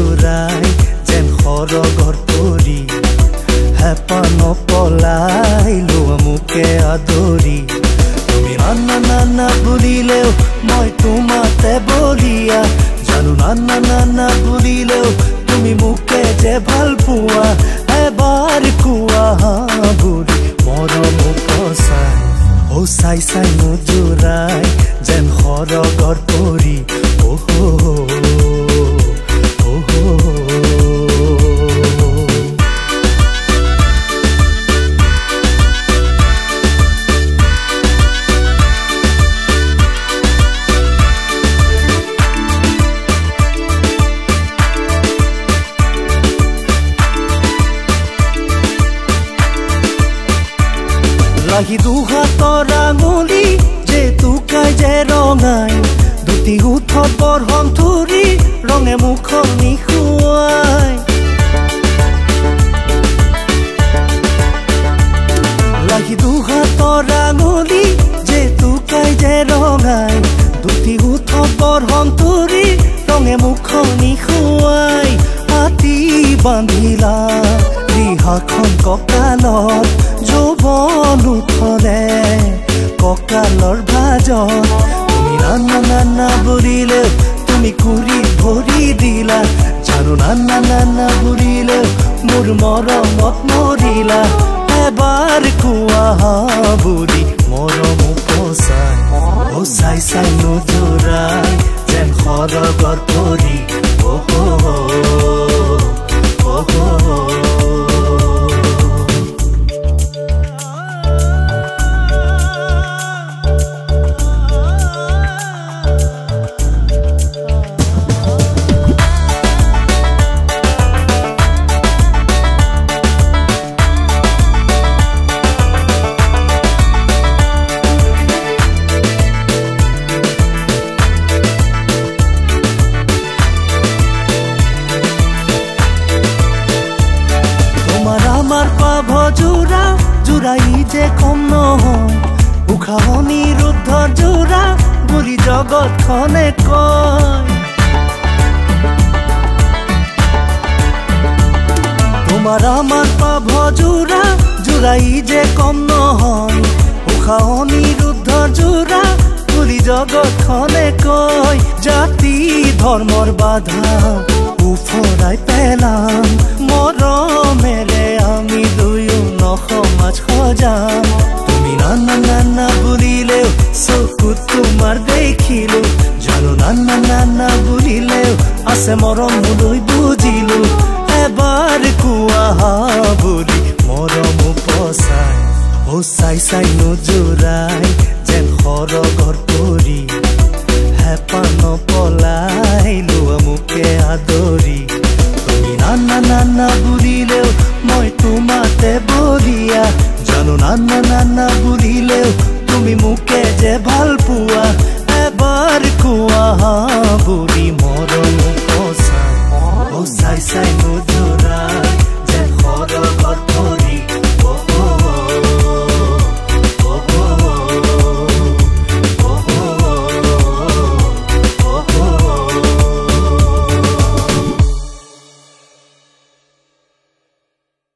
নুজুৰাই যেন সৰগৰ পৰি হেঁপা নপলাই লোৱা মোকে আদৰি তুমি নানা নানা বুলিলেও মই তোমাতে বলিয়া জানো নানা নানা বুলিলেও তুমি মোকে যে ভাল পোৱা এবাৰ কোৱা বুলি মৰম পচাই ও চাই চাই নুজুৰাই যেন সৰগৰ পৰি লাহি দুহাতৰ আঙুলি যে তুকাই যে ৰঙাই দুটি উঠত বৰহম ধৰি ৰঙে মুখৰ নিখুৱাই লাহি দুহাতৰ আঙুলি যে তুকাই যে ৰঙাই দুটি উঠত বৰহম ধৰি ৰঙে মুখৰ নিখুৱাই হাতী বান্ধিলা ৰিহাখন কঁকালত যৌৱন উঠলে কঁকালৰ ভাজত তুমি নানা নানা বুলিলে তুমি কুৰি ভৰি দিলা জানো নানা নানা বুলিলে মোৰ মৰমত মৰিলা এবাৰ কোৱা বুলি মৰম পচাই ও চাই চাই নুজুৰাই যেন সৰগৰ পৰি জোৰাই যে কম নহয় উশাহ নিৰুদ্ধ জোৰা বুলি জগতখনে কয় তোমাৰ আমাৰ পাভ জোৰা জোৰাই যে কম নহয় উশাহ নিৰুদ্ধ জোৰা বুলি জগতখনে কয় জাতি ধৰ্মৰ বাধা উফৰাই পেলাম মৰমেৰে আমি দুয়ো সমাজ সজাম তুমি নানা নানা বুলিলেও চকুত তোমাৰ দেখিলো জানো নানা নানা বুলিলেও আছে মৰম মোলৈ বুজিলো এবাৰ কোৱা বুলি মৰম পচাই ও চাই চাই নুজুৰাই যেন সৰগৰ পৰি হেঁপা নপলাই লোৱা মোকে আদৰি